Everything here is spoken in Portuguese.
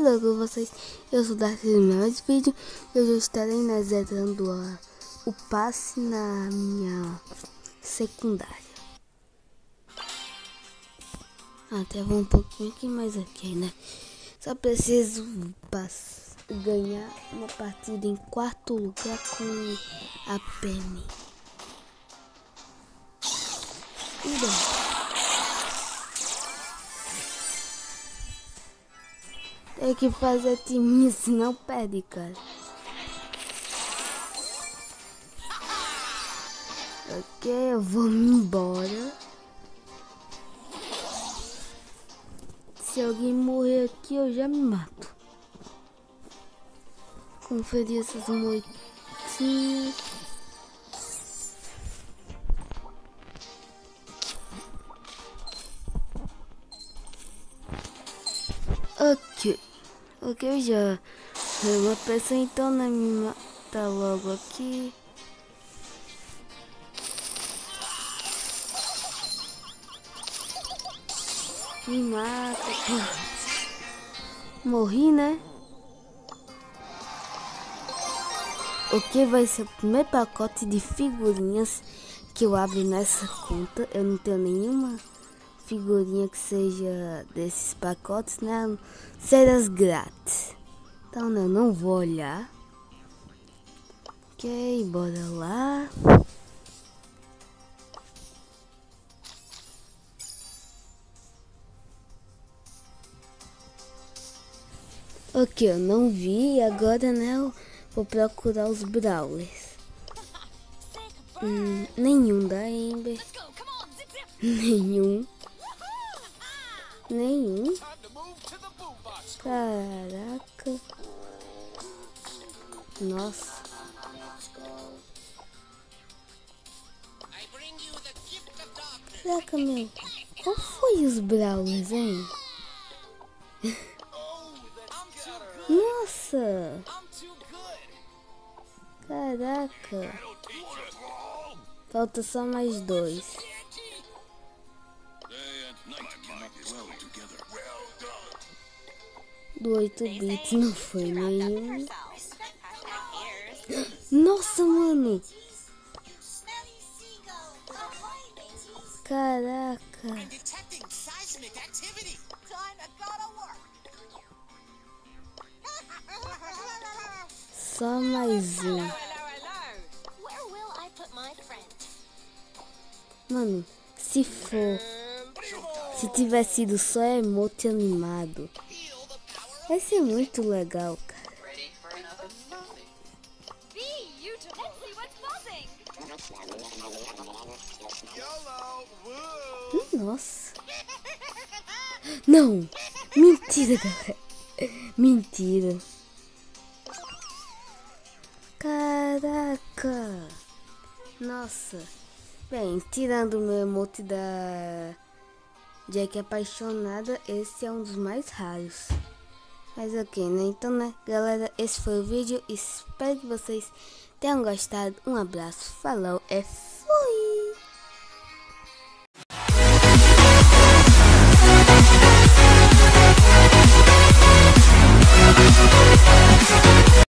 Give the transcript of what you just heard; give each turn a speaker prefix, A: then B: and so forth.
A: tudo com vocês? Eu sou Darcy do meu vídeo. Eu já estarei zerando o passe na minha secundária. Até vou um pouquinho aqui, mais aqui, né? Só preciso ganhar uma partida em quarto lugar com a Penny. E bem, tem que fazer timinho, senão perde, cara. Ok, eu vou me embora. Se alguém morrer aqui, eu já me mato. Conferir essas moitinhas. Ok, já uma pessoa, então não me mata logo aqui. Me mata, pô. Morri, né? Ok, vai ser o primeiro pacote de figurinhas que eu abro nessa conta. Eu não tenho nenhuma figurinha que seja desses pacotes, né? Serás grátis. Então eu não vou olhar. Ok, bora lá. Ok, eu não vi, agora, né, eu vou procurar os Brawlers. Nenhum da Amber. Nenhum. Caraca. Nossa. Caraca, meu. Qual foi os Brawlers, hein? Nossa. Caraca. Falta só mais 2. Do 8 bits não foi nenhum. Nossa, mano. Caraca. Só mais um. Mano, se tiver sido só emote animado, vai ser muito legal, cara. Nossa. Não. Mentira, galera. Mentira. Caraca. Nossa. Bem, tirando o meu emote da Jack apaixonada, esse é um dos mais raros. Mas ok, né? Então, né, galera, esse foi o vídeo. Espero que vocês tenham gostado. Um abraço, falou, fui!